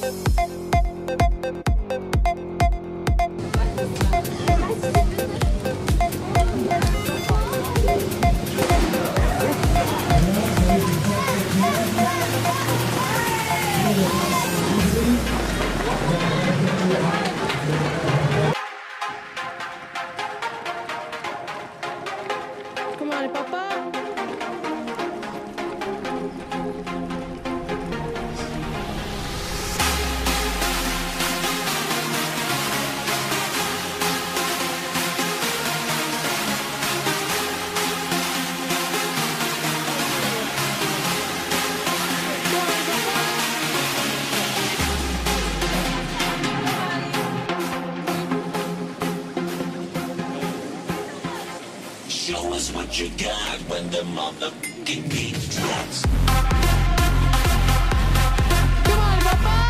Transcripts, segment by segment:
Kom aan, papa. Show us what you got when the motherfucking beat drops. Come on, papa.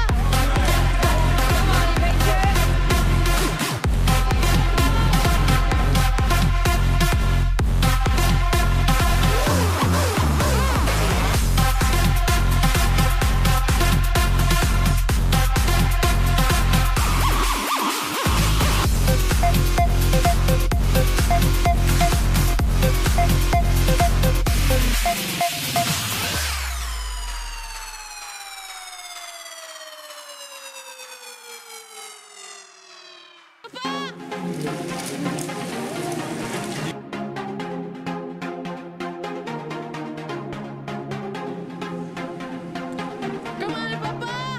Come on, papa.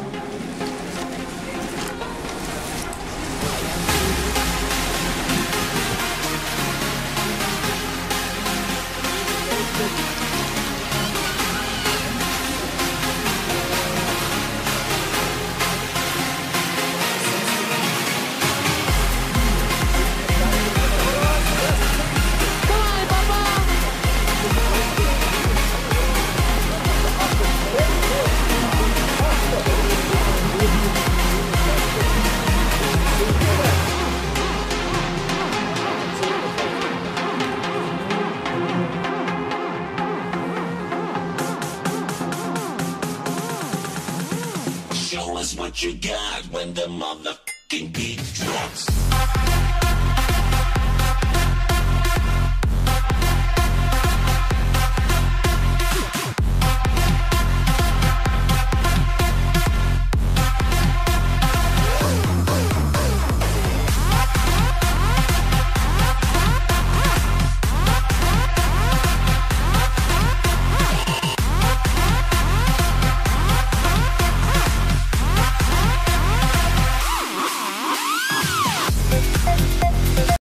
Come on, papa. Show us what you got when the motherfucking beat drops.